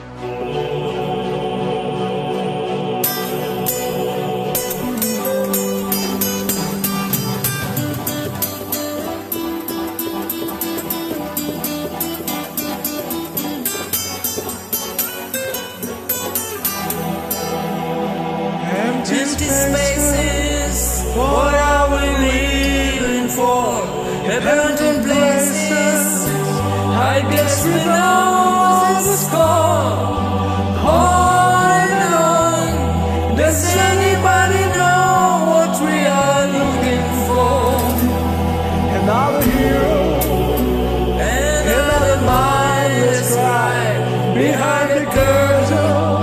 Empty spaces, what are we living for? Abandoned places, I guess we know the score. On and on, does anybody know what we are looking for? Another hero, another mindless cry behind the curtain.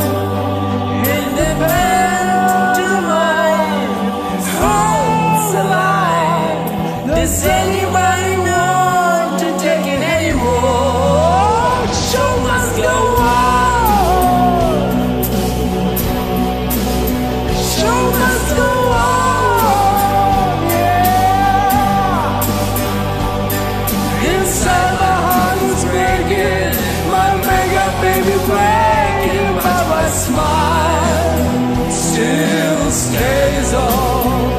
Does anybody know to take it anymore? Show must go on. Show must go on. Yeah. Inside my heart is breaking, my makeup baby breaking, but my smile still stays on.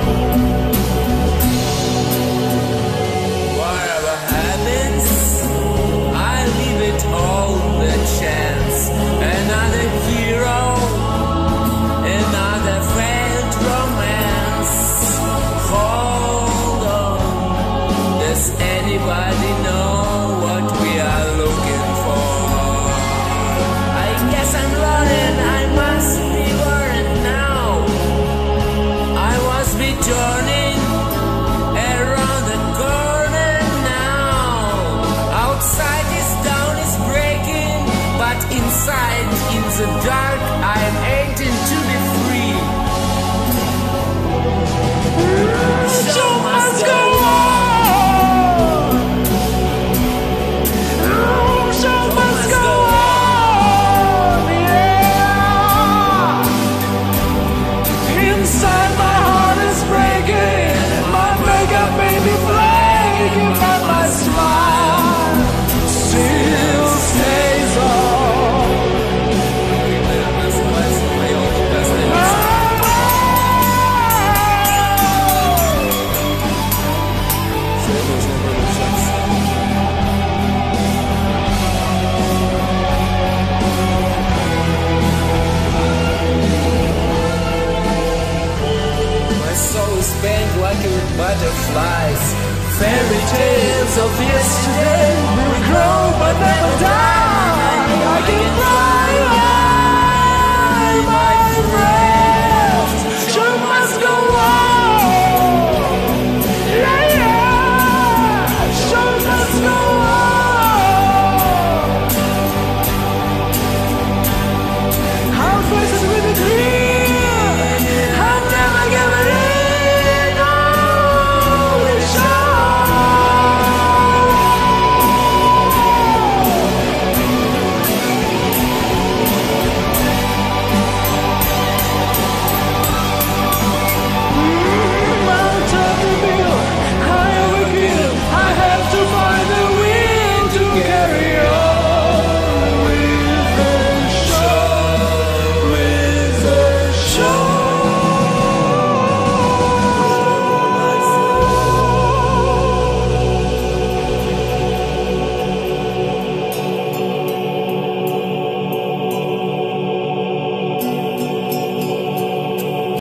Anybody know what we are looking for? I guess I'm running, I must be worried now. I must be turning around the corner now. Outside this town is breaking, but inside in the dark